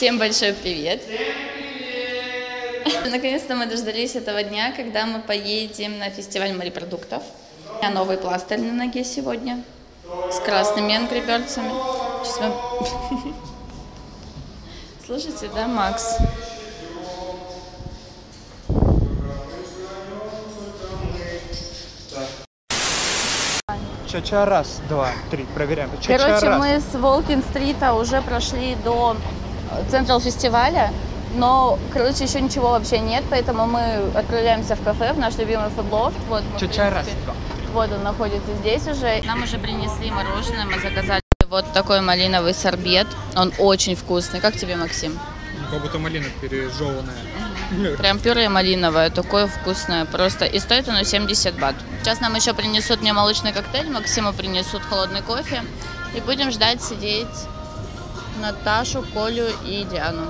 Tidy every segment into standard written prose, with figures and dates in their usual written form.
Всем большой привет! Наконец-то мы дождались этого дня, когда мы поедем на фестиваль морепродуктов. У меня новый пластырь на ноге сегодня с красными Angry Birds'ами. Сейчас мы... Слушайте, да, Макс? Ча-ча, раз, два, три, проверяем. Короче, мы с Волкин-стрита уже прошли до Централ фестиваля, но, короче, еще ничего вообще нет, поэтому мы отправляемся в кафе, в наш любимый фудлофт. Вот, Ча-ча, раз, два. Вот он находится здесь уже. Нам уже принесли мороженое, мы заказали вот такой малиновый сорбет. Он очень вкусный. Как тебе, Максим? Как будто малина пережеванная. Прям пюре малиновое, такое вкусное просто. И стоит оно 70 бат. Сейчас нам еще принесут мне молочный коктейль, Максиму принесут холодный кофе. И будем ждать сидеть Наташу, Колю и Диану.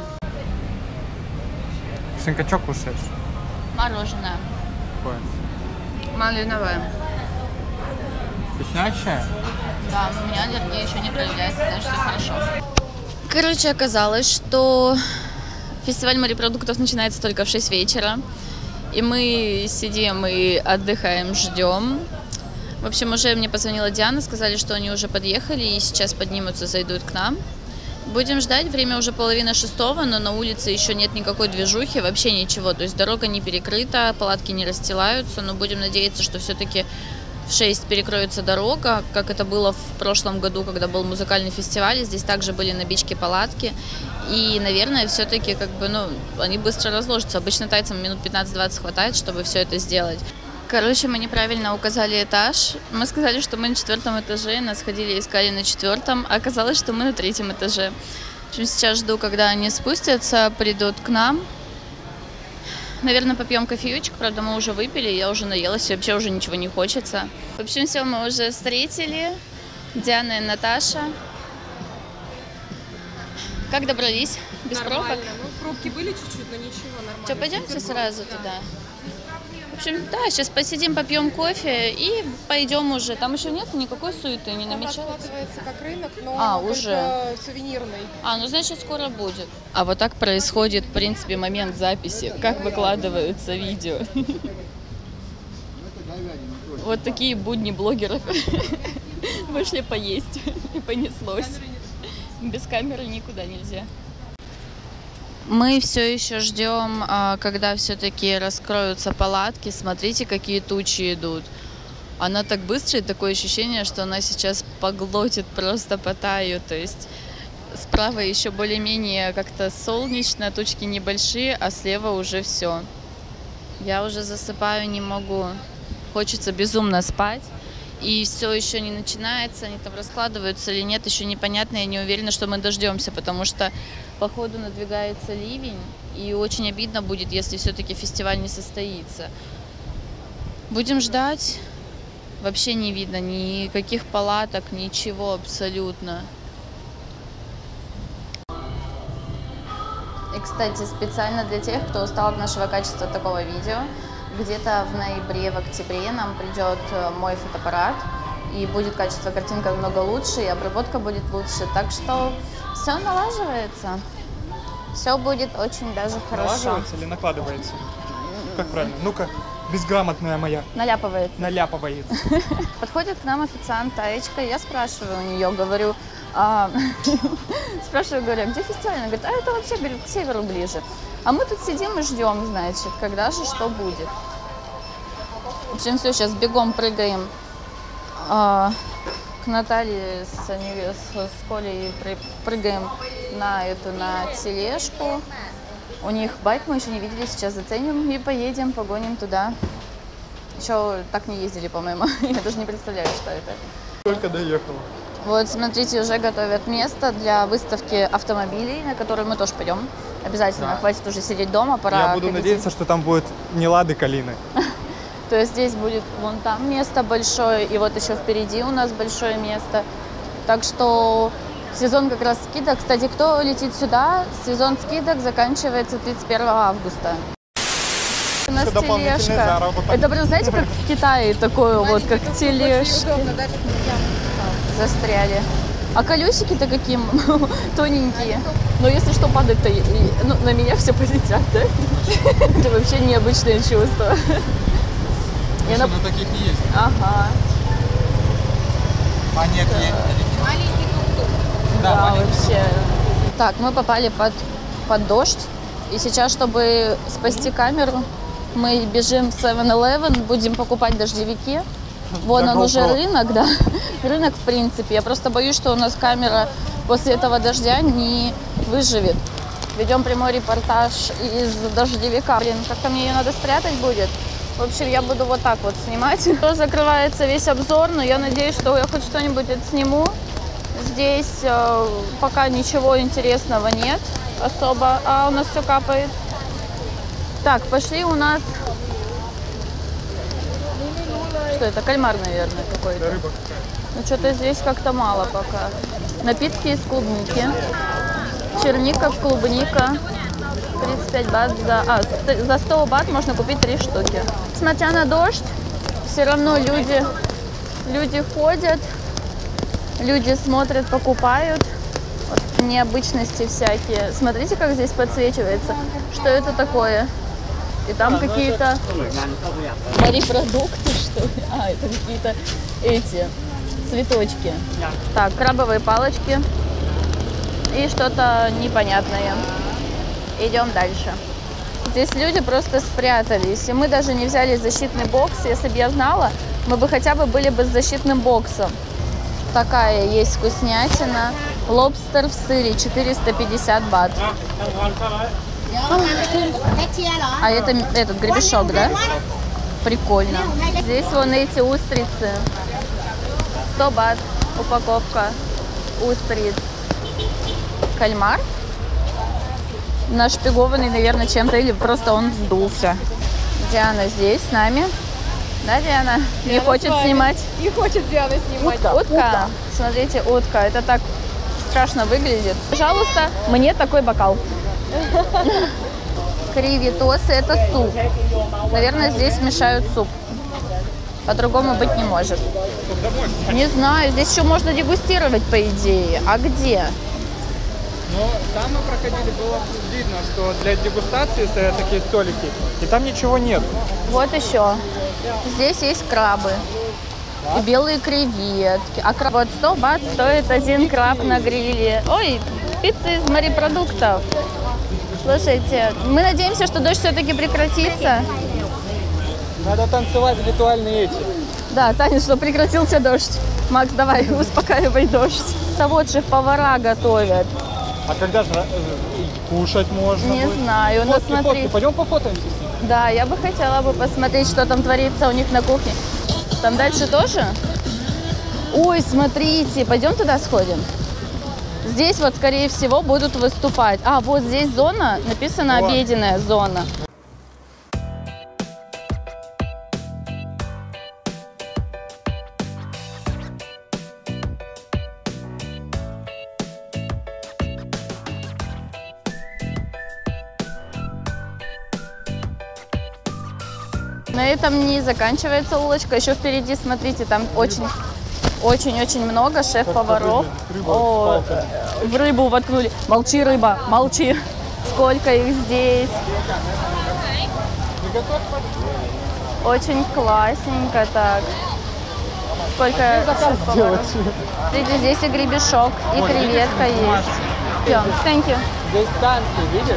Сынка, что кушаешь? Мороженое. Какое? Малиновое. Вкуснячее? Да, у меня аллергия еще не проявляется, даже все хорошо. Короче, оказалось, что фестиваль морепродуктов начинается только в 6 вечера. И мы сидим и отдыхаем, ждем. В общем, уже мне позвонила Диана, сказали, что они уже подъехали и сейчас поднимутся, зайдут к нам. Будем ждать, время уже 5:30, но на улице еще нет никакой движухи, вообще ничего. То есть дорога не перекрыта, палатки не расстилаются, но будем надеяться, что все-таки в 6 перекроется дорога, как это было в прошлом году, когда был музыкальный фестиваль. Здесь также были на бичке палатки. И, наверное, все-таки они быстро разложатся. Обычно тайцам минут 15-20 хватает, чтобы все это сделать. Короче, мы неправильно указали этаж. Мы сказали, что мы на 4-м этаже, нас ходили искали на 4-м, а оказалось, что мы на 3-м этаже. В общем, сейчас жду, когда они спустятся, придут к нам. Наверное, попьем кофеечек, правда, мы уже выпили, я уже наелась, и вообще уже ничего не хочется. В общем, все, мы уже встретили. Диана и Наташа. Как добрались? Без нормально. пробок? Ну, пробки были чуть-чуть, но ничего, нормально. Что, пойдемте сразу туда? В общем, да, сейчас посидим, попьем кофе и пойдем уже. Там еще нет никакой суеты, не намечается. Раскладывается как рынок, но уже сувенирный. Ну значит скоро будет. А вот так происходит, в принципе, момент записи, как выкладываются видео. Вот такие будни блогеров. Вышли поесть и понеслось. Без камеры никуда нельзя. Мы все еще ждем, когда все-таки раскроются палатки. Смотрите, какие тучи идут. Она так быстро, и такое ощущение, что она сейчас поглотит просто Паттайю. То есть справа еще более-менее как-то солнечно, тучки небольшие, а слева уже все. Я уже засыпаю, не могу. Хочется безумно спать. И все еще не начинается, они там раскладываются или нет, еще непонятно. Я не уверена, что мы дождемся, потому что походу надвигается ливень, и очень обидно будет, если все-таки фестиваль не состоится. Будем ждать. Вообще не видно никаких палаток, ничего абсолютно. И, кстати, специально для тех, кто устал от нашего качества такого видео, где-то в ноябре, в октябре нам придет мой фотоаппарат, и будет качество картинки намного лучше, и обработка будет лучше. Так что все налаживается. Все будет очень даже хорошо. Налаживается или накладывается? Как правильно? Ну-ка, безграмотная моя. Наляпывается. Наляпывается. Подходит к нам официант Таечка, я спрашиваю у нее, говорю, говорю, где фестиваль? Она говорит, это вообще, говорит, к северу ближе. А мы тут сидим и ждем, значит, когда же что будет. В общем, все, сейчас бегом прыгаем к Наталье с Колей, прыгаем на тележку. У них байк, мы еще не видели, сейчас заценим и поедем, погоним туда. Еще так не ездили, по-моему, я даже не представляю, что это. Только доехала. Вот, смотрите, уже готовят место для выставки автомобилей, на которую мы тоже пойдем. Обязательно, да. Хватит уже сидеть дома, пора. Я буду надеяться, что там будет не Лады Калины. То есть здесь будет вон там место большое, и вот еще впереди у нас большое место. Так что сезон как раз скидок. Кстати, кто летит сюда, сезон скидок заканчивается 31 августа. У нас тележка. Это прям, знаете, как в Китае такое вот, как тележка. Застряли. А колесики-то какие тоненькие. Но если что падает, то ну, на меня все полетят, да? Это вообще необычное чувство. На таких не есть. Ага. А нет, есть. Маленький тук-тук. Да, вообще. Так, мы попали под дождь. И сейчас, чтобы спасти камеру, мы бежим в 7-Eleven, будем покупать дождевики. Вон он уже рынок, да. Рынок, в принципе. Я просто боюсь, что у нас камера после этого дождя не выживет. Ведем прямой репортаж из дождевика. Блин, как-то мне ее надо спрятать будет. В общем, я буду вот так вот снимать. Закрывается весь обзор, но я надеюсь, что я хоть что-нибудь отсниму. Здесь пока ничего интересного нет особо. А у нас все капает. Так, пошли у нас... Что это? Кальмар, наверное, какой-то. Рыба какая. Ну, что-то здесь как-то мало пока. Напитки из клубники. Черника, клубника. 35 бат за 100 бат можно купить 3 штуки. Несмотря на дождь, все равно люди ходят, люди смотрят, покупают. Вот, необычности всякие. Смотрите, как здесь подсвечивается. Что это такое? И там какие-то морепродукты, что ли? А, это какие-то эти цветочки. Так, крабовые палочки и что-то непонятное. Идем дальше. Здесь люди просто спрятались, и мы даже не взяли защитный бокс. Если бы я знала, мы бы хотя бы были бы с защитным боксом. Такая есть вкуснятина. Лобстер в сыре, 450 бат. А это этот гребешок, да? Прикольно. Здесь вон эти устрицы. 100 бат упаковка устриц. Кальмар. Нашпигованный, наверное, чем-то, или просто он сдулся. Диана здесь с нами. Да, Диана? Не хочет снимать? Не хочет Диана снимать. Утка. Смотрите, утка. Это так страшно выглядит. Пожалуйста, мне такой бокал. Кривитосы – это суп. Наверное, здесь мешают суп. По-другому быть не может. Не знаю, здесь еще можно дегустировать, по идее. А где? Но там мы проходили, было видно, что для дегустации стоят такие столики, и там ничего нет. Вот еще. Здесь есть крабы. И белые креветки. А вот 100 бат стоит один краб на гриле. Ой, пицца из морепродуктов. Слушайте, мы надеемся, что дождь все-таки прекратится. Надо танцевать ритуальные эти. Да, танец, что прекратился дождь. Макс, давай, успокаивай дождь. А вот шеф-повара готовят. А когда же кушать можно Не будет? знаю, ну смотри. Фотки. Пойдем пофотаемся с ним? Да, я бы хотела бы посмотреть, что там творится у них на кухне. Там дальше тоже? Ой, смотрите, пойдем туда сходим. Здесь вот, скорее всего, будут выступать. А, вот здесь зона, написано обеденная зона. На этом не заканчивается улочка. Еще впереди, смотрите, там очень-очень много шеф-поваров. О, в рыбу воткнули. Молчи, рыба, молчи. Сколько их здесь. Очень классненько так. Сколько шеф-поваров. Смотрите, здесь и гребешок, и креветка есть. Все, thank you. Здесь танцы, видишь?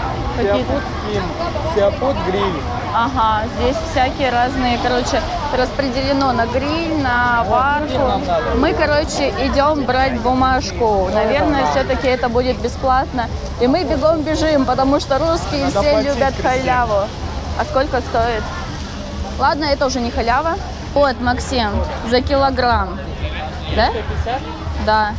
Сиапут гриль. Ага, здесь всякие разные, короче, распределено на гриль, на варку. Мы, короче, идем брать бумажку. Наверное, все-таки это будет бесплатно. И мы бегом бежим, потому что русские все любят халяву. А сколько стоит? Ладно, это уже не халява. Вот, Максим, за килограмм. Да? 150? Да.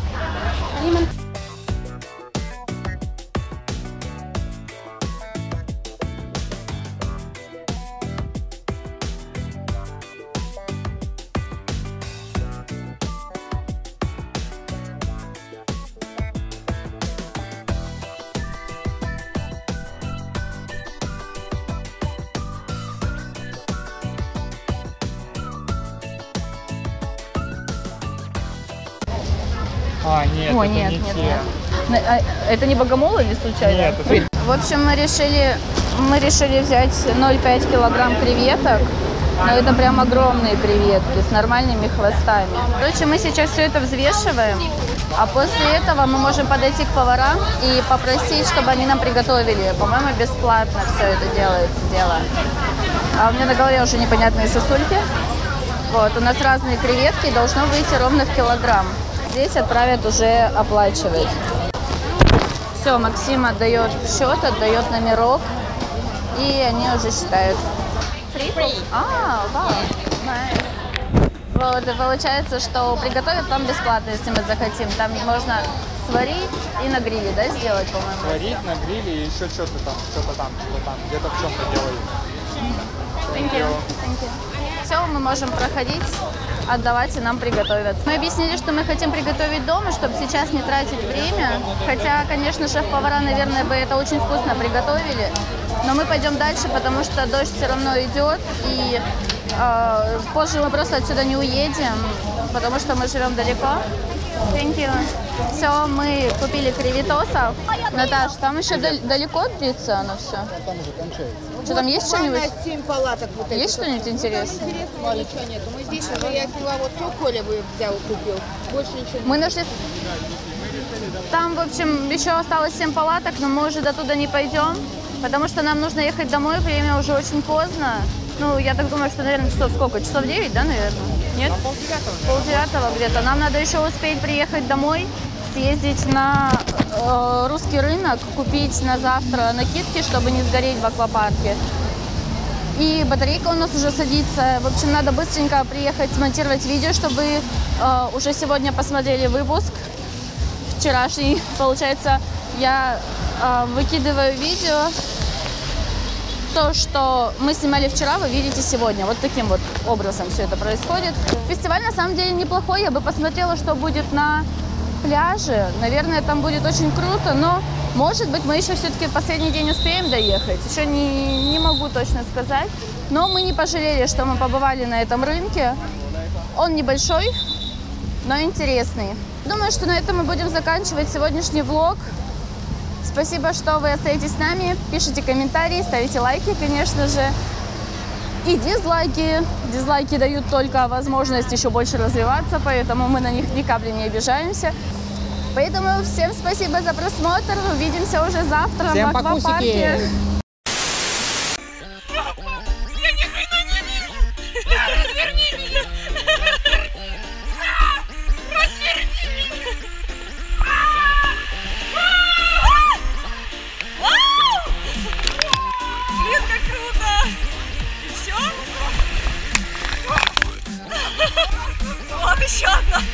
Нет, О, это нет, не нет, те. нет. Это не богомол или случайно? Нет, это... В общем, мы решили взять 0,5 килограмм креветок. Но это прям огромные креветки с нормальными хвостами. Короче, мы сейчас все это взвешиваем, а после этого мы можем подойти к поварам и попросить, чтобы они нам приготовили. По-моему, бесплатно все это делается дело. А у меня на голове уже непонятные сосульки. Вот, у нас разные креветки, должно выйти ровно в килограмм. Здесь отправят уже оплачивать. Все, Максим отдает счет, отдает номерок, и они уже считают. А, вау, nice. Вот, и получается, что приготовят там бесплатно, если мы захотим. Там все сварить и на гриле, да, сделать, по-моему? Сварить на гриле и еще что-то там, где-то в чем-то делают. Thank you. Thank you. Все, мы можем проходить, отдавать, и нам приготовят. Мы объяснили, что мы хотим приготовить дома, чтобы сейчас не тратить время. Хотя, конечно, шеф-повара, наверное, бы это очень вкусно приготовили. Но мы пойдем дальше, потому что дождь все равно идет. И позже мы просто отсюда не уедем, потому что мы живем далеко. Thank you. Все, мы купили креветосов. Наташ, там еще далеко длится оно все? Там уже кончается. Что, там есть что-нибудь? 7 палаток вот этих. Есть что-нибудь интересное? Интересного ничего нету. Мы здесь уже я киловатт Коля бы взял, купил. Больше ничего не. Мы нашли... Там, в общем, еще осталось 7 палаток, но мы уже до туда не пойдем, потому что нам нужно ехать домой, время уже очень поздно. Ну, я так думаю, что, наверное, часов сколько? Часов 9, да, наверное? Нет? Полдевятого где-то. Нам надо еще успеть приехать домой, съездить на русский рынок, купить на завтра накидки, чтобы не сгореть в аквапарке. И батарейка у нас уже садится. В общем, надо быстренько приехать, смонтировать видео, чтобы вы уже сегодня посмотрели выпуск вчерашний. Получается, я выкидываю видео. То, что мы снимали вчера, вы видите сегодня. Вот таким вот образом все это происходит. Фестиваль на самом деле неплохой. Я бы посмотрела, что будет на пляже. Наверное, там будет очень круто, но, может быть, мы еще все-таки в последний день успеем доехать. Еще не могу точно сказать. Но мы не пожалели, что мы побывали на этом рынке. Он небольшой, но интересный. Думаю, что на этом мы будем заканчивать сегодняшний влог. Спасибо, что вы остаетесь с нами. Пишите комментарии, ставите лайки, конечно же. И дизлайки. Дизлайки дают только возможность еще больше развиваться, поэтому мы на них ни капли не обижаемся. Поэтому всем спасибо за просмотр. Увидимся уже завтра Всем в аквапарке. Вот еще одна.